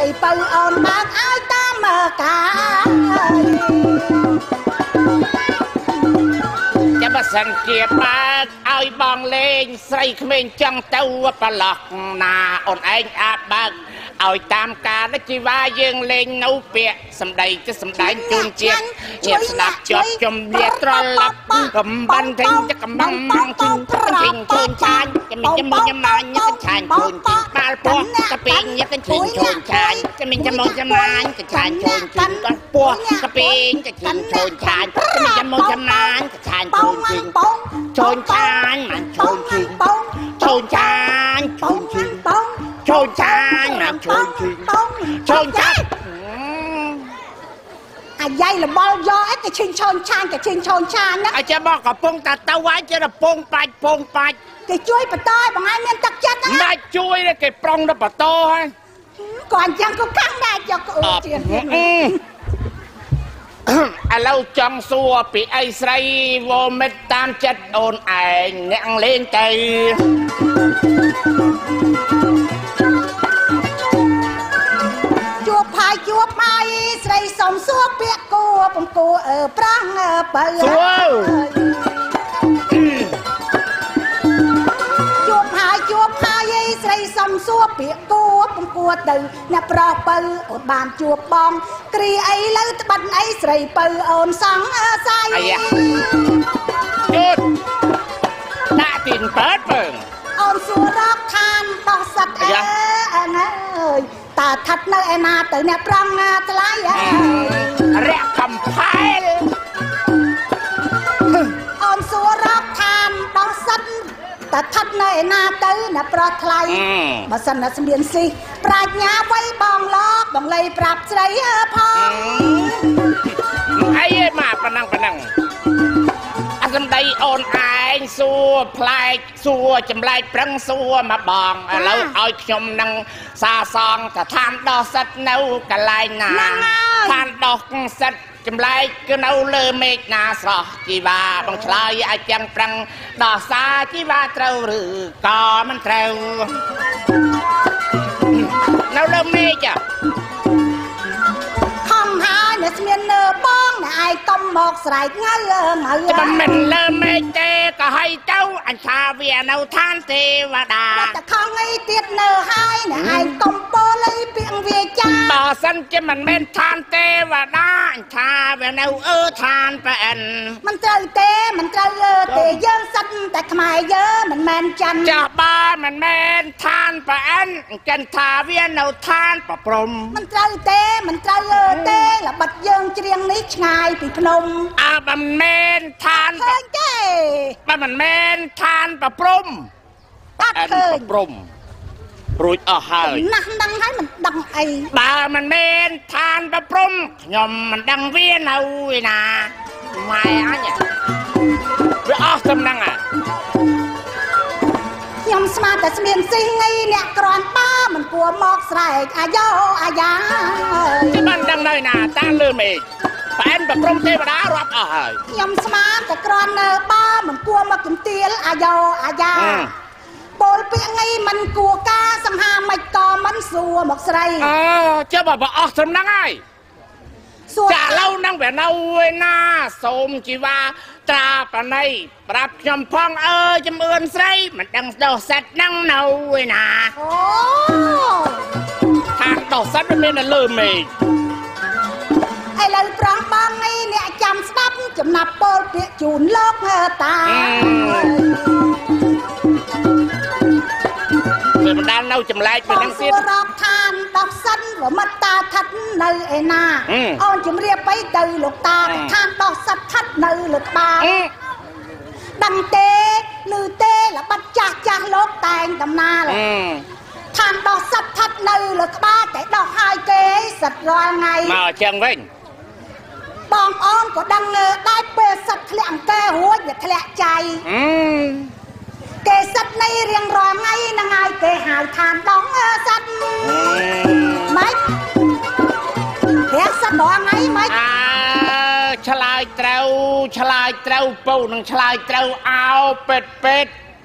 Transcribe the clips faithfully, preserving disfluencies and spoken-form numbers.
រីបើអូនបើកឲ្យតាមមើលការចាំបើសិនជាបើកឲ្យបងលេងស្រីក្មេងចង់ទៅប្រឡោះណាអូនឯងអាចបើកឲ្យតាមការដូចជីវ៉ាយើងលេងនៅពាក្យសម្ដីទៅសម្ដែងជូនជាតិញាប់ស្ដាប់ជាប់ចំលាត្រឡប់កំបានទិញទៅកំបងមកជិញជិញជូនចាញ់ចាំមិនចាំមកញ៉ាំញ៉ាញ់ឆាញ់ជូនជីបាល់ពោះកាពីងញ៉ាំទៅជិញជូនចាញ់ចាំមិនចាំមកចាំញ៉ាញ់ទៅឆាញ់ជូនជីបាល់ពោះកាពីងទៅជិញជូនចាញ់ចាំមិនចាំមកចាំញ៉ាញ់ទៅឆាញ់ជូនជីជូនចាញ់មិនជូនជីជូនចាញ់ជូនជីជូនចាញ់មកជូនជីជូនចាញ់អាយ៉ៃលបល់យកអីគេឈិញឈូនឆាញ់គេឈិញឈូនឆាញ់ណាអាចាបងកំពុងតែទៅហើយចេះតែពងបាច់ពងបាច់គេជួយបន្តឲ្យបងឯងមានទឹកចិត្តណាមិនបាច់ជួយទេគេប្រុងទៅបន្តហើយគាត់អញ្ចឹងក៏កាំងដែរយកក្អួតទៀតឥឡូវចង់សួរពីអីស្រីវមិតតាមចិត្តអូនឯងអ្នកលេងទៅជួបផាយជួបហើយស្រីសុំសួរពាក្យគួរបំគួរអើប្រាំងបើសួរជួបហើយជួបហើយស្រីសុំសួរពាក្យគួរបំគួរទៅអ្នកប្រុសបើអូនបានជួបបងគ្រាអីលើត្បិតអីស្រីបើអូនសង្ស័យអាយ៉ាជូតដាក់ទីនបើបើអូនសួររកខានដោះសិតអើណាអើយតើឋិតនៅឯណាទៅអ្នកប្រងណាថ្លៃអើរះកំផែលអូនសួររកខានដោះសិតតើឋិតនៅឯណាទៅអ្នកប្រោះថ្លៃបើសិនណាសម្រៀនស៊ីប្រាជ្ញាវៃបងឡកបងលៃប្រាប់ស្រីផងអីមកប៉ណ្ណឹងប៉ណ្ណឹងអសំដីអូនឯងសួរផ្លែកសួរចម្លែកប្រឹងសួរមកបងឥឡូវឲ្យខ្ញុំនឹងសាសងស្ថានដោះសិតនៅកន្លែងណាស្ថានដោះសិតចម្លែកគឺនៅលើមេឃណាស្រស់ជីវ៉ាបងឆ្លើយឲ្យចាំប្រឹងដោះសាជីវ៉ាត្រូវឬក៏មិនត្រូវនៅលើមេឃខំហើយអ្នកស្មានលើបងអ្នកឯងកុំមកស្រែកងើងើចាំមិនលើមេឃទេក៏ឲ្យទៅអញថាវានៅឋានទេវតាតែខំអីទៀតនៅហើយអ្នកឯងកុំពោលីពាក្យវាចាបើសិនជាមិនមែនឋានទេវតាអញថាវានៅអឺឋានប្រអិនមិនត្រូវទេមិនត្រូវទេយើងសិតតែខ្មែរយើងមិនមែនចិនចាស់បើមិនមែនឋានប្រអិនចិនថាវានៅឋានប្រព្រំមិនត្រូវទេមិនត្រូវទេល្បិតយើងច្រៀងនេះឆ្ងាយពីភ្នំអើមិនមែនឋានឃើញទេបើមិនមែនឋានប្រព្រំអត់ឃើញប្រព្រំរួចអស់ហើយណាស់ដឹងហើយមិនដឹងអីបើមិនមែនឋានប្រព្រំខ្ញុំមិនដឹងវានៅឯណាម៉ែអញវាអស់សំណឹងអាខ្ញុំស្មានតែស្មានស៊ីងីអ្នកក្រាន់បើមិនគួរមកស្រែកអាយ៉ោអាយ៉ាទីបានដឹងនៅណាតាលើមេឃប៉ែនប្រព្រំទេវតារាប់អស់ហើយខ្ញុំស្មានតែក្រាន់នៅបើមិនគួរមកជំទាលអាយ៉ោអាយ៉ាពលពាក្យងីមិនគួរការសង្ហាមិនក៏មិនសួរមកស្រីអើចុះបើអស់សំណឹងហើយចាឡូវនឹងវានៅឯណាសូមជីវ៉ាត្រាប្រណីប្រាប់ខ្ញុំផងអើយចំអឿនស្រីមិនដឹងដោះសិតនឹងនៅឯណាអូថាដោះសិតវាមាននៅលើមេឃឥឡូវប្រងបងនេះអ្នកចាំស្ដាប់ចំណាប់ពលពាក្យជូនលោកតាវាមិនដាល់នៅចម្លែកពីនឹងទៀតរកឋានដោះសិនវមិតតាឋិតនៅឯណាអូនជំរាបបីទៅលោកតាឋានដោះសិតឋិតនៅលើក្បាលដឹងទេឮទេល្បិតចាស់ចាស់លោកតែងដំណាលឋានដោះសិតឋិតនៅលើក្បាលតែដោះហើយគេសិតរាល់ថ្ងៃមកចឹងវិញបងអូនក៏ដឹងដែរពេលសិតធ្លាក់អង្គែរួចវាធ្លាក់ចៃគេសិតនៃរៀងរាល់ថ្ងៃនឹងហើយគេហៅឋានដងសិតម៉េចរៀងសិតរាល់ថ្ងៃម៉េចអើឆ្លើយត្រូវឆ្លើយត្រូវពូនឹងឆ្លើយត្រូវអោពេតពេត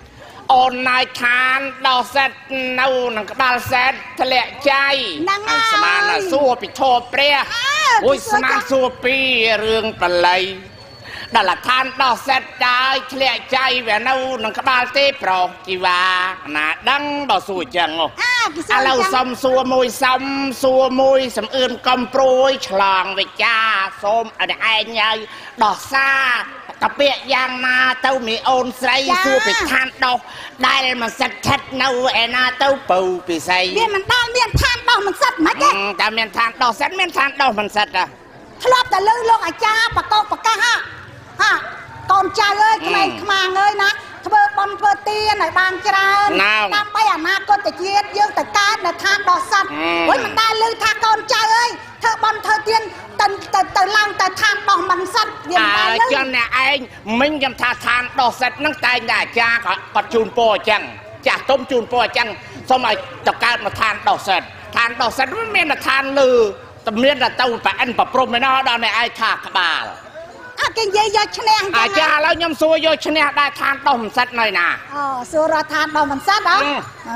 អូនណៃខានដល់សេតនៅនឹងក្បាលសេតធ្លាក់ចៃស្មានសួរពីធម៌ព្រះអូយស្មានសួរពីរឿងបល័យដល់ឋានដល់សេតចាយធ្លាក់ចៃវានៅនឹងក្បាលទេប្រុសជីវ៉ាណាដឹងបើសួរចឹងឥឡូវសុំសួរមួយសុំសួរមួយសំអឿនកំព្រួយឆ្លងវិចាសូមអត់ឯងហើយដោះសាតាពាកយ៉ាងណាទៅមីអូនស្រីសួរពីឋានដោះដែលមិនសិតថិតនៅឯណាទៅពៅពិសីវាមិនដល់មានឋានដោះមិនសិតមិនទេតែមានឋានដោះសិតមានឋានដោះមិនសិតហ៎ធ្លាប់តែលើលោកអាចារ្យបកកបកាសហ่ะហាកូនចៅអើយក្មេងខ្មាងអើយណាធ្វើបន់ធ្វើទានឲ្យបានច្រើនដើម្បីអនាគតជាតិយើងទៅកើតនៅឋានដោះសិតហួយមិនដែលលើថាកូនចៅអើយធ្វើបន់ធ្វើទានទៅទៅទៅឡើងទៅឋានដោះមិនសិតវាមិនដែលលើចឹងអ្នកឯងមិញខ្ញុំថាឋានដោះសិតហ្នឹងតែងតែអាចារ្យគាត់ជូនពរអញ្ចឹងចាស់ទុំជូនពរអញ្ចឹងសូមឲ្យទៅកើតមកឋានដោះសិតឋានដោះសិតមិនមានឋានលើតែមានតែទៅប្រអិនប្រព្រំឯណោះដល់អ្នកឯងថាក្បាលអើគេនិយាយយកឈ្នះអញ្ចឹងអាចារ្យឥឡូវខ្ញុំសួរយកឈ្នះដែរឋានដោះមិនសិតនៅណាអូសួររកឋានដោះមិនសិតហ៎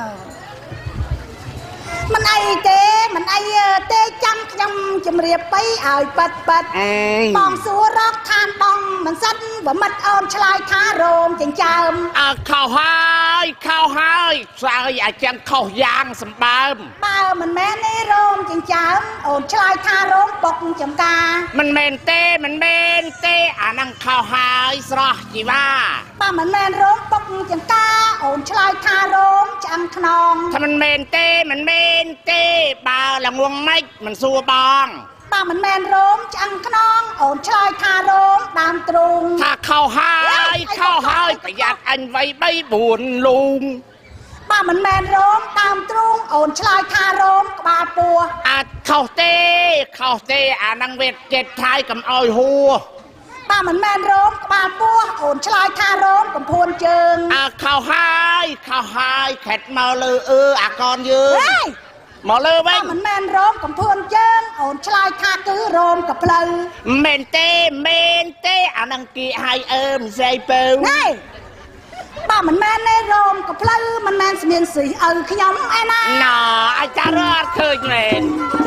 មិនអីទេមិនអីទេចាំខ្ញុំជម្រាបបីឲ្យប៉ិតប៉ិតបងសួររកឋានដោះមិនសិតបើមិនអូនឆ្លើយថារោមចិញ្ចើមអើខុសហើយខុសហើយស្អើយអាចឹងខុសយ៉ាងសម្បើមបើមិនមែនទេរោមចិញ្ចើមអូនឆ្លើយថារោមបុកចំការមិនមែនទេមិនមែនទេអាហ្នឹងខុសហើយស្រស់ជីវ៉ាបើមិនមែនរោមបុកចំការអូនឆ្លើយថារោមឆ្អឹងខ្នងថាមិនមែនទេមិនមែនទេបើល្ងងម៉េចមិនសួរបងបើមិនមែនរោមឆ្អឹងខ្នងអូនឆ្លើយថារោមដើមទ្រូងថាខុសហើយខុសហើយប្រយ័ត្នអញវ័យបីបួនលូងបើមិនមែនរោមដើមទ្រូងអូនឆ្លើយថារោមក្បាលពោះអាចខុសទេខុសទេអានឹងវាចិត្តថៃកំអោយហួរបើមិនមែនរោមក្បាលពោះអូនឆ្លើយថារោមកំភួនជើងអើខុសហើយខុសហើយខិតមកលើអឺអាកនយើងមកលើវិញមិនមែនរោមកំភួនជើងអូនឆ្លើយថាគឺរោមកផ្លូវមែនទេមែនទេអានឹងគីឲ្យអើមិនស្អីពៅណែបើមិនមែនទេរោមកផ្លូវមិនមែនស្មៀនស៊ីឪខ្ញុំឯណាណ៎អាចារ្យអត់ឃើញមែន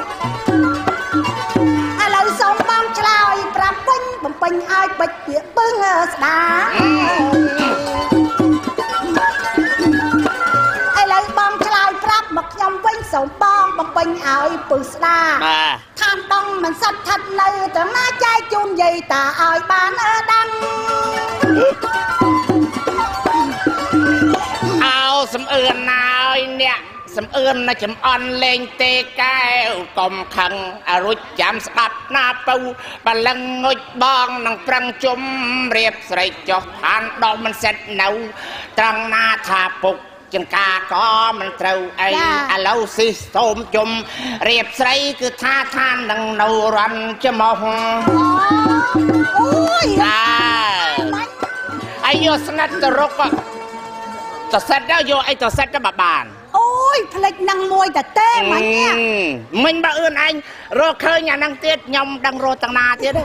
ឥឡូវសូមបងឆ្លើយប្រាប់វិញបំពេញឲ្យបិចពាក្យពឹងស្ដាឥឡូវបងឆ្លើយប្រាប់មកខ្ញុំវិញសូមបងបំពេញឲ្យពឹងស្ដាឋានដងមិនសិតថិតនៅត្រង់ណាចែកជូនយាយតាឲ្យបានអើដឹងអោសំអឿនណាយអ្នកសំអឿនណាចំអន់លេងទេកែវកុំខឹងអរុចចាំស្ដាប់ណាពៅបលឹងងុចបងនឹងប្រឹងជុំរៀបស្រីចុះឋានដងមិនសិតនៅត្រង់ណាថាពុកចង្ការក៏មិនត្រូវអីឥឡូវស៊ីសូមជុំរៀបស្រីគឺថាឋាននឹងនៅរន់ច្មោះអូយតាអាយយកស្និតទៅរុកទៅសិតទៅយកអីទៅសិតទៅបបានអូយផ្លេចនឹងមួយតែទេមិញមិញបើអឿនឯងរកឃើញអានឹងទៀតខ្ញុំដឹងរត់ទាំងណាទៀត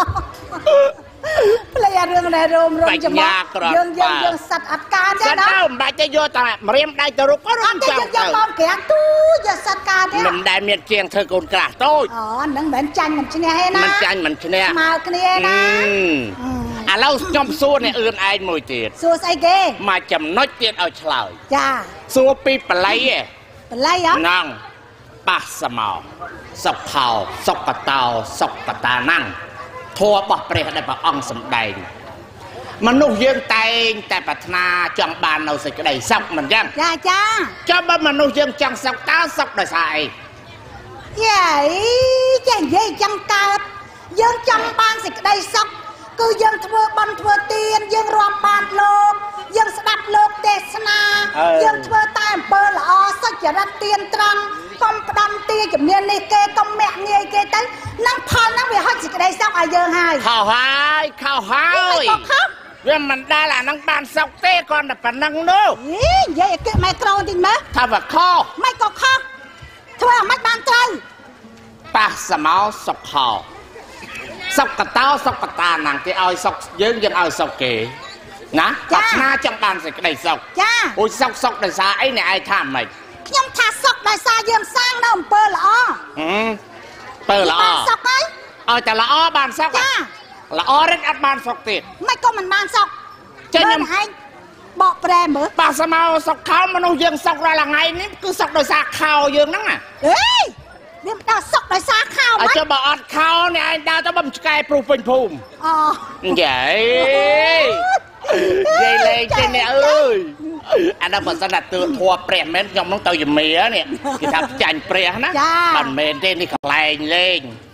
ផ្លេចអារឿងដែលរោមរំចំមកយើងយើងយើងសិតអត់ការទេណាមិនបាច់ទៅយកតែម្រាមដៃទៅរុកក៏រត់ចាំទៅយកមកក្រាស់ទូយកសិតការទេមិនដែលមានជាងធ្វើកូនក្រាស់តូចអូហ្នឹងមិនចាញ់មិនឈ្នះទេណាមិនចាញ់មិនឈ្នះមកគ្នាណាឥឡូវខ្ញុំសួរអ្នកអឿនឯងមួយទៀតសួរស្អីគេមកចំណុចទៀតឲ្យឆ្លើយចាសួរពីបល័យឯងបល័យហ៎ហ្នឹងបាសសមោសុខោសុកតោសុកតាណាំងធម៌របស់ព្រះដែលព្រះអង្គសម្ដែងមនុស្សយើងតែងតែប្រាថ្នាចង់បាននៅសេចក្តីសុខមិនចឹងចាចាចាំបើមនុស្សយើងចង់សុខតើសុខដោយសារអីយាយចានិយាយចង់កើតយើងចង់បានសេចក្តីសុខគឺយើងធ្វើបន់ធ្វើទានយើងរាប់បាតលោកយើងស្ដាប់លោកទេសនាយើងធ្វើតែអំពើល្អសុចរិតទានត្រង់កុំផ្ដំទាជំនាញនេះគេកុំមាក់ងាយគេទៅនឹងផលហ្នឹងវាហុចសេចក្តីសុខឲ្យយើងហើយខុសហើយខុសហើយវាមិនដែលអានឹងបានសុខទេគ្រាន់តែប៉ុណ្ណឹងនោះនិយាយឲ្យគេម៉ែក្រោតិចមើលថាវាខុសមិនក៏ខុសធ្វើឲ្យមិនបានត្រូវបាសមោសុខោសុខកតោសុខកតាណាំងគេឲ្យសុខយើងយើងឲ្យសុខគេណាបាត់ណាចង់បានសេចក្តីសុខចាអូយសុខសុខដោយសារអីអ្នកឯងថាម៉េចខ្ញុំថាសុខដោយសារយើងសាងនៅអំពើល្អហឹមពើល្អបានសុខហើយឲ្យតែល្អបានសុខចាល្អរិតអត់បានសុខទៀតមិនក៏មិនបានសុខចេញខ្ញុំឯងបកប្រែមើលបាសមកសុខខោមនុស្សយើងសុខរាល់ថ្ងៃនេះគឺសុខដោយសារខោយើងហ្នឹងណាអេវាមិនដល់សុខដោយសារខោមកអើចុះបើអត់ខោនេះឯងដើរទៅបំឆ្កែព្រុសពេញភូមិអូយាយយាយលេងទេអ្នកអើយអានោះបើសិនតែទឿធัวព្រះមែនខ្ញុំនឹងទៅយមេនេះគេថាចាញ់ព្រះណាមិនមែនទេនេះកន្លែងលេង